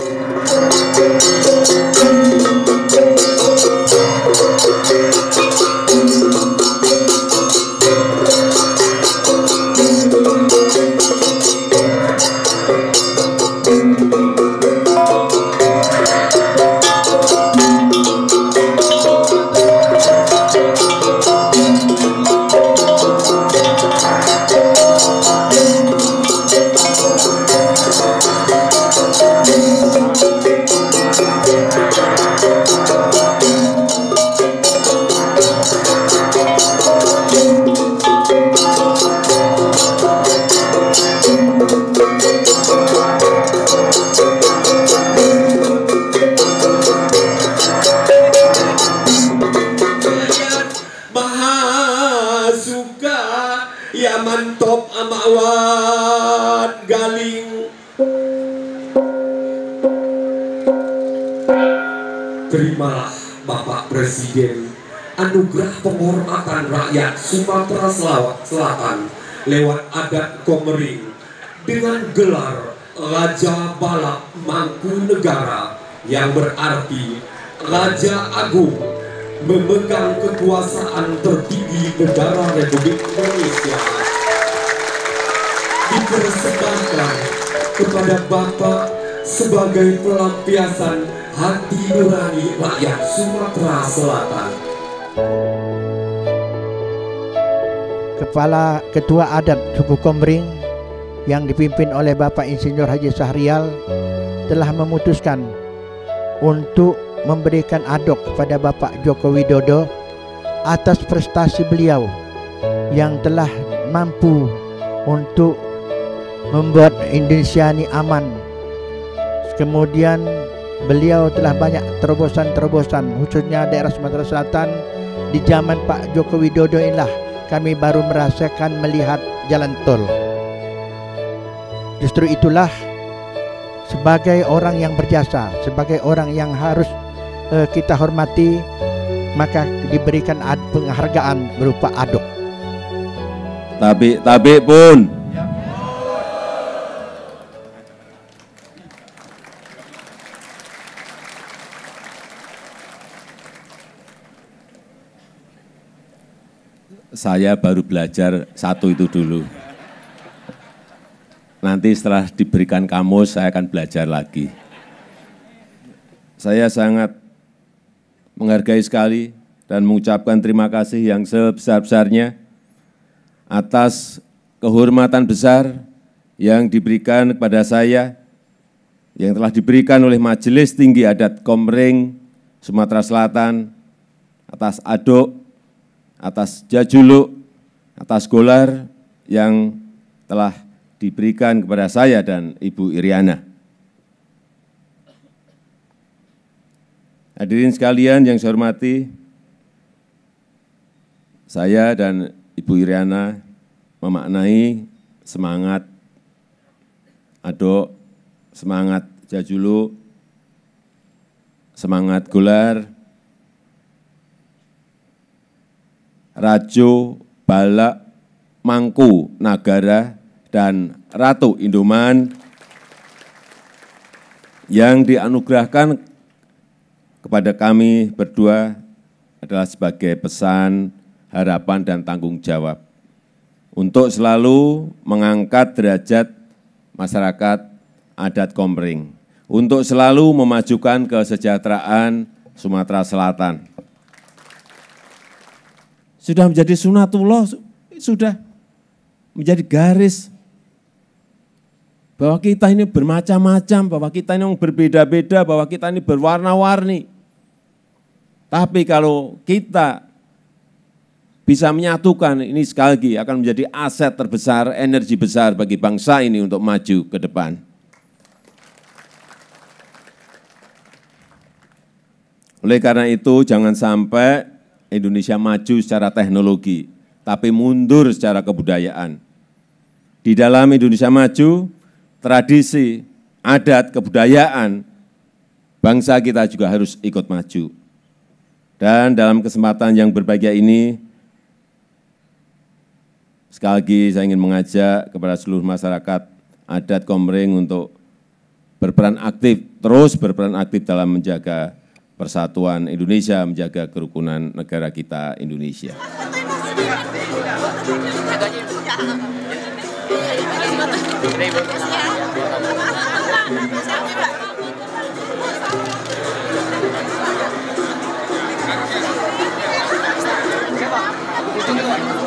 Terimalah Bapak Presiden anugerah penghormatan rakyat Sumatera Selatan lewat adat Komering dengan gelar Raja Balak Mangkunegara yang berarti Raja Agung memegang kekuasaan tertinggi negara Republik Indonesia. Dipersembahkan kepada Bapak sebagai pelampiasan hati nurani rakyat Sumatera Selatan. Kepala Ketua Adat Suku Komering yang dipimpin oleh Bapak Insinyur Haji Syahrial telah memutuskan untuk memberikan adok kepada Bapak Joko Widodo atas prestasi beliau yang telah mampu untuk membuat Indonesia ini aman. Kemudian beliau telah banyak terobosan-terobosan khususnya daerah Sumatera Selatan. Di zaman Pak Joko Widodo inilah kami baru merasakan melihat jalan tol. Justru itulah sebagai orang yang berjasa, sebagai orang yang harus kita hormati, maka diberikan penghargaan berupa adok. Tapi pun saya baru belajar satu itu dulu. Nanti setelah diberikan kamus, saya akan belajar lagi. Saya sangat menghargai sekali dan mengucapkan terima kasih yang sebesar-besarnya atas kehormatan besar yang diberikan kepada saya, yang telah diberikan oleh Majelis Tinggi Adat Komering Sumatera Selatan, atas adok, atas jajuluk, atas gelar yang telah diberikan kepada saya dan Ibu Iriana. Hadirin sekalian yang saya hormati, saya dan Ibu Iriana memaknai semangat adok, semangat jajuluk, semangat gelar, Rajo Balak Mangkunegara dan Ratu Indoman yang dianugerahkan kepada kami berdua adalah sebagai pesan, harapan, dan tanggung jawab untuk selalu mengangkat derajat masyarakat adat Komering, untuk selalu memajukan kesejahteraan Sumatera Selatan. Sudah menjadi sunatullah, sudah menjadi garis bahwa kita ini bermacam-macam, bahwa kita ini berbeda-beda, bahwa kita ini berwarna-warni. Tapi kalau kita bisa menyatukan, ini sekali lagi akan menjadi aset terbesar, energi besar bagi bangsa ini untuk maju ke depan. Oleh karena itu, jangan sampai Indonesia maju secara teknologi, tapi mundur secara kebudayaan. Di dalam Indonesia maju, tradisi, adat, kebudayaan, bangsa kita juga harus ikut maju. Dan dalam kesempatan yang berbahagia ini, sekali lagi saya ingin mengajak kepada seluruh masyarakat adat Komering untuk terus berperan aktif dalam menjaga persatuan Indonesia, menjaga kerukunan negara kita Indonesia. Terima kasih.